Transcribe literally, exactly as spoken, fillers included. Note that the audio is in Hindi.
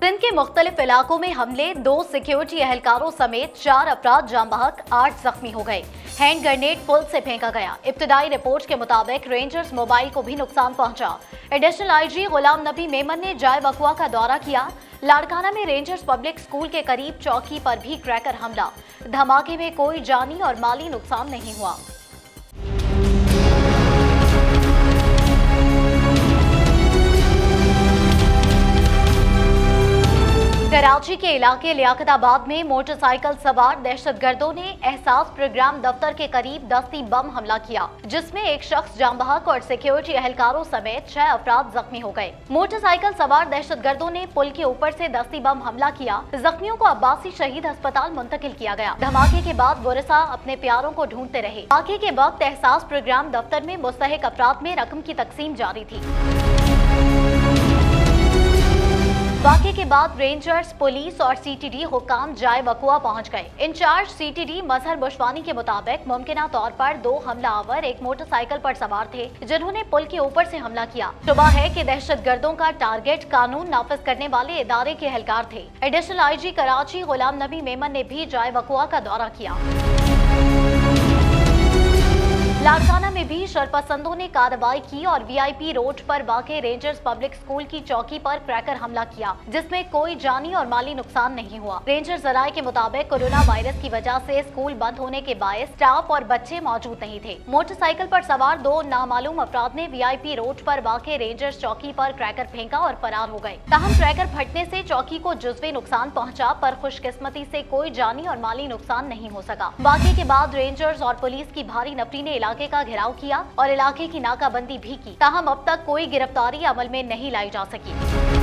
सिंध के मुख्तलिफ इलाकों में हमले, दो सिक्योरिटी एहलकारों समेत चार अपराध जाम बहक, आठ जख्मी हो गए। हैंड ग्रेनेड पुल से फेंका गया। इब्तिदाई रिपोर्ट के मुताबिक रेंजर्स मोबाइल को भी नुकसान पहुंचा। एडिशनल आईजी गुलाम नबी मेमन ने जाय वकुआ का दौरा किया। लाड़काना में रेंजर्स पब्लिक स्कूल के करीब चौकी पर भी क्रैकर हमला। धमाके में कोई जानी और माली नुकसान नहीं हुआ। कराची के इलाके लियाकताबाद में मोटरसाइकिल सवार दहशतगर्दों ने एहसास प्रोग्राम दफ्तर के करीब दस्ती बम हमला किया, जिसमें एक शख्स जाम बहक और सिक्योरिटी एहलकारों समेत छह अफराद जख्मी हो गए। मोटरसाइकिल सवार दहशतगर्दों ने पुल के ऊपर से दस्ती बम हमला किया। जख्मियों को अब्बासी शहीद अस्पताल मुंतकिल किया गया। धमाके के बाद वरिसा अपने प्यारों को ढूंढते रहे। धमाके के वक्त एहसास प्रोग्राम दफ्तर में मुस्तहिक अफराद में रकम की तकसीम जारी थी। वाक़े के बाद रेंजर्स, पुलिस और सीटीडी हुकाम जाय वकुआ पहुंच गए। इंचार्ज सीटीडी मजहर बुशवानी के मुताबिक मुमकिना तौर पर दो हमलावर एक मोटरसाइकिल पर सवार थे, जिन्होंने पुल के ऊपर से हमला किया। शुबा है कि दहशतगर्दों का टारगेट कानून नाफिज करने वाले इदारे के एहलकार थे। एडिशनल आईजी कराची गुलाम नबी मेमन ने भी जाय वकुआ का दौरा किया। लाड़काना में भी शरपसंदों ने कार्रवाई की और वीआईपी रोड पर वाक़े रेंजर्स पब्लिक स्कूल की चौकी पर क्रैकर हमला किया, जिसमें कोई जानी और माली नुकसान नहीं हुआ। रेंजर जराये के मुताबिक कोरोना वायरस की वजह से स्कूल बंद होने के बायस स्टाफ और बच्चे मौजूद नहीं थे। मोटरसाइकिल पर सवार दो नामालूम अफराद ने वीआईपी रोड पर वाक़े रेंजर्स चौकी पर क्रैकर फेंका और फरार हो गए। ताहम क्रैकर फटने से चौकी को जुज़वी नुकसान पहुँचा, पर खुशकिस्मती से कोई जानी और माली नुकसान नहीं हो सका। वाक़े के बाद रेंजर्स और पुलिस की भारी नफरी ने इलाके का घेराव किया और इलाके की नाकाबंदी भी की। ताहम अब तक कोई गिरफ्तारी अमल में नहीं लाई जा सकी।